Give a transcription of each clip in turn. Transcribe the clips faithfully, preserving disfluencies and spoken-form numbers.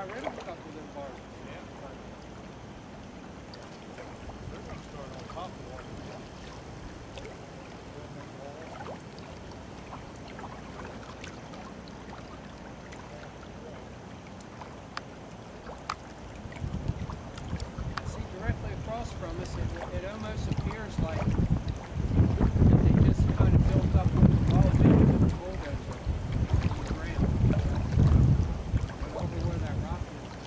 got rid of a couple of them bars. Yeah. They're going to start on top of the water. From us, it, it almost appears like they just kind of built up with the ball big with the bulldozer on the ground. But over where that rock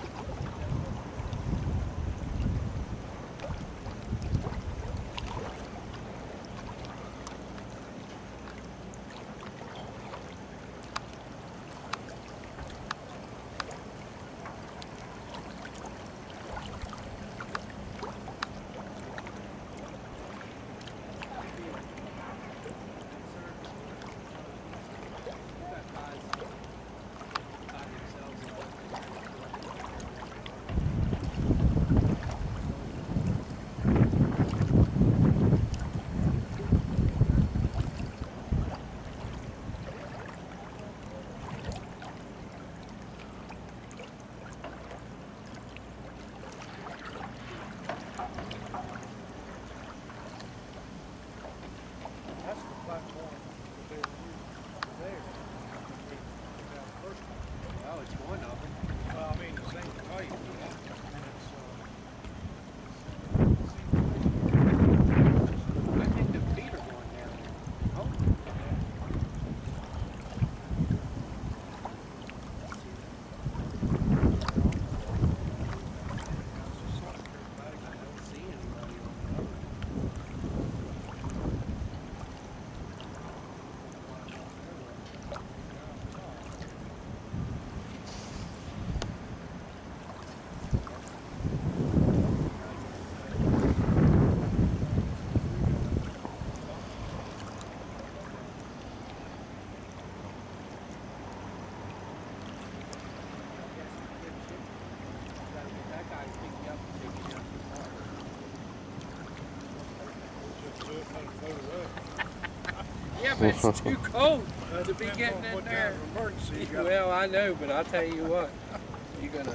Yeah, but it's too cold to be getting in there. Well, I know, but I'll tell you what, you're gonna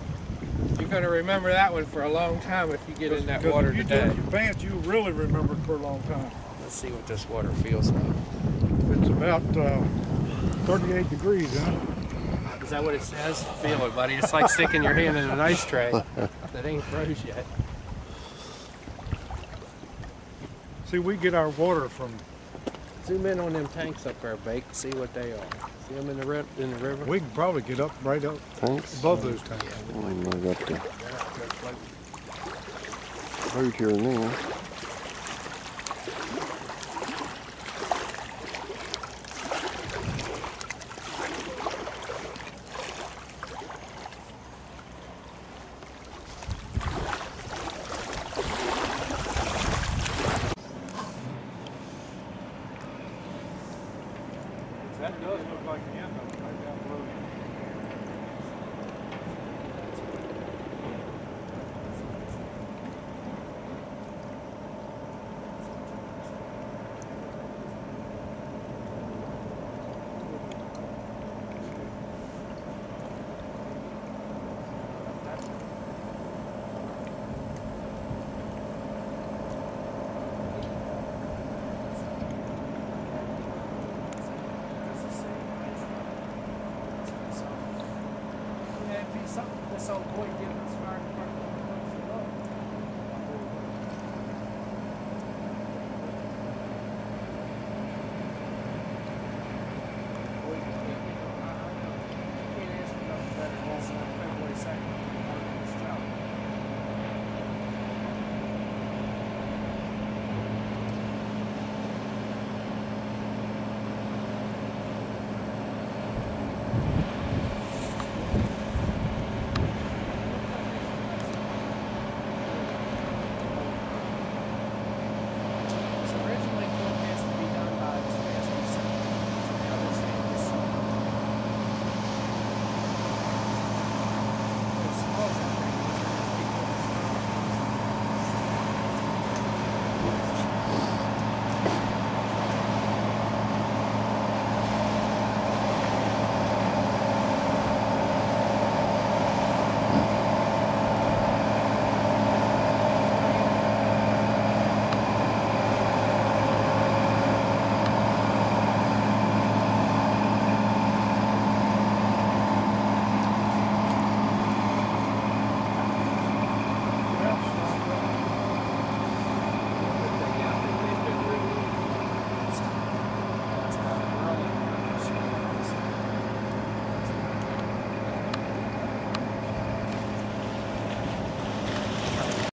you're gonna remember that one for a long time if you get in that water today. If you do it in your pants, you really remember it for a long time. Let's see what this water feels like. It's about uh, thirty-eight degrees, huh? Is that what it says? Feel it, buddy. It's like sticking your hand in an ice tray that ain't froze yet. See, we get our water from. Zoom in on them tanks up there, Bake. See what they are. See them in the ri in the river? We can probably get up right up tanks? above those tanks. Yeah, I know I got the road here and there. That does look like the end of it right down the road. Something this old boy did